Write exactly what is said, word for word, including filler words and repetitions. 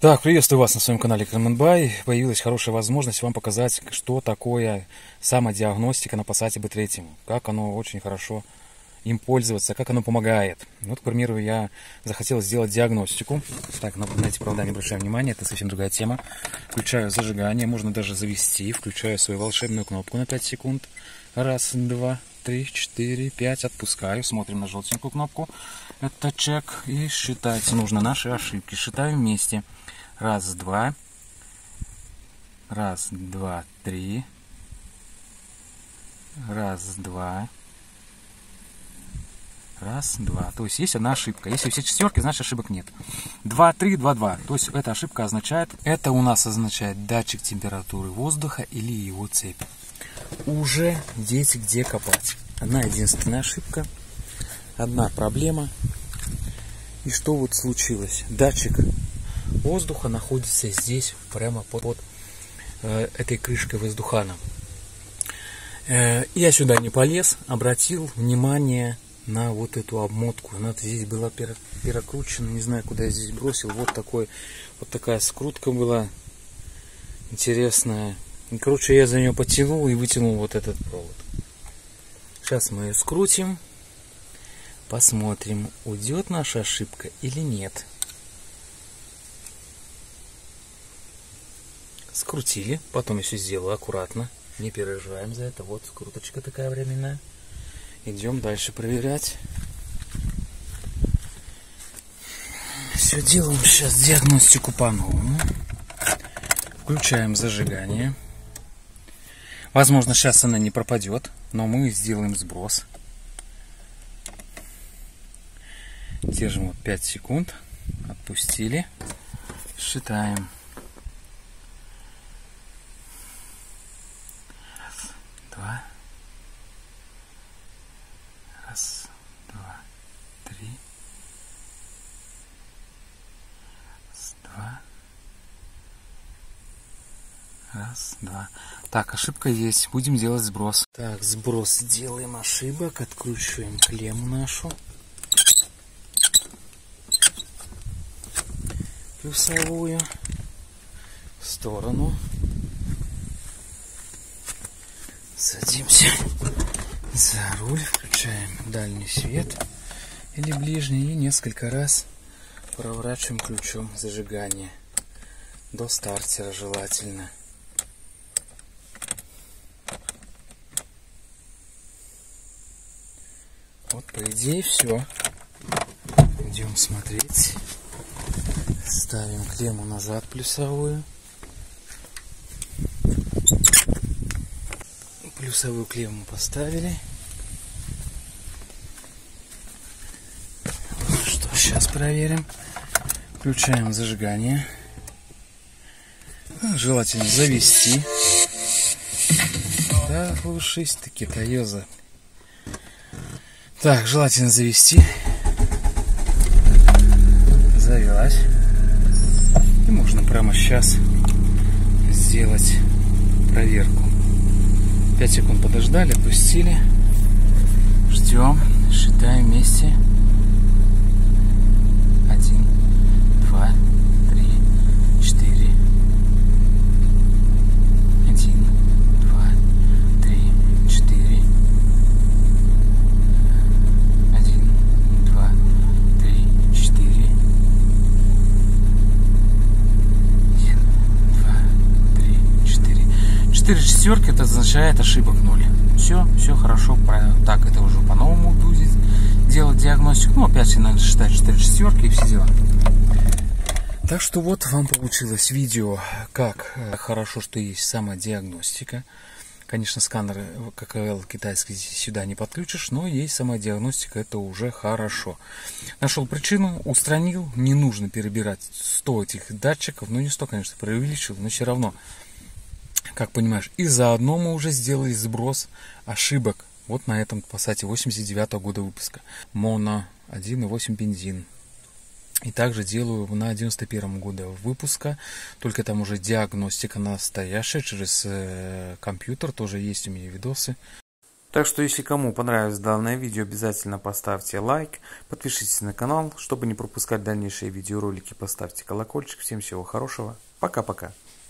Так, приветствую вас на своем канале Карменбай. Появилась хорошая возможность вам показать, что такое самодиагностика на Passat би три. Как оно очень хорошо им пользоваться, как оно помогает. Вот, к примеру, я захотел сделать диагностику. Так, на, на эти провода не обращаю внимания, это совсем другая тема. Включаю зажигание, можно даже завести. Включаю свою волшебную кнопку на пять секунд. Раз, два, три, четыре, пять. Отпускаю. Смотрим на желтенькую кнопку. Это чек. И считать нужно наши ошибки. Считаем вместе. Раз, два. Раз, два, три. Раз, два. Раз, два. То есть есть одна ошибка. Если все четверки, значит ошибок нет. Два, три, два, два. То есть эта ошибка означает, это у нас означает датчик температуры воздуха или его цепь. Уже здесь где копать. Одна единственная ошибка. Одна проблема. И что вот случилось? Датчик воздуха находится здесь, прямо под, под э, этой крышкой воздухана. Э, я сюда не полез, обратил внимание на вот эту обмотку. Она здесь была перекручена, не знаю, куда я здесь бросил. Вот такой, вот такая скрутка была интересная. И, короче, я за нее потянул и вытянул вот этот провод. Сейчас мы ее скрутим, посмотрим, уйдет наша ошибка или нет. Скрутили, потом я все сделаю аккуратно, не переживаем за это. Вот скруточка такая временная. Идем дальше проверять. Все делаем сейчас диагностику по-новому. Включаем зажигание. Возможно, сейчас она не пропадет, но мы сделаем сброс. Держим вот пять секунд. Отпустили. Считаем. Раз, два. Раз, два, три. Раз, два. Раз, два. Так, ошибка есть. Будем делать сброс. Так, сброс делаем ошибок. Откручиваем клемму нашу. Плюсовую. В сторону. Садимся за руль. Включаем дальний свет или ближний. И несколько раз проворачиваем ключом зажигания. До стартера желательно. Вот, по идее, все. Идем смотреть. Ставим клемму назад плюсовую. Плюсовую клемму поставили. Что, сейчас проверим. Включаем зажигание. Желательно завести. Да, лучшись таки Тойоза. Так, желательно завести. Завелась. И можно прямо сейчас сделать проверку. пять секунд подождали, отпустили. Ждем. Считаем вместе. Один, два, три, четыре. Один, два, три, четыре. Один, два, три, четыре. Один, два, три, четыре. Четыре шестерки, это означает ошибок ноль. Все, все хорошо. Так, это уже по-новому будет делать диагностику. Ну, опять надо считать четыре шестерки и все дела. Так что вот вам получилось видео, как хорошо, что есть самодиагностика. Конечно, сканер ККЛ китайский сюда не подключишь, но есть самодиагностика, это уже хорошо. Нашел причину, устранил, не нужно перебирать сто этих датчиков, ну не сто, конечно, преувеличил, но все равно, как понимаешь, и заодно мы уже сделали сброс ошибок. Вот на этом Passat восемьдесят девятого года выпуска. Моно один и восемь бензин. И также делаю на девяносто первом года выпуска. Только там уже диагностика настоящая через э, компьютер. Тоже есть у меня видосы. Так что, если кому понравилось данное видео, обязательно поставьте лайк, подпишитесь на канал, чтобы не пропускать дальнейшие видеоролики, поставьте колокольчик. Всем всего хорошего. Пока-пока.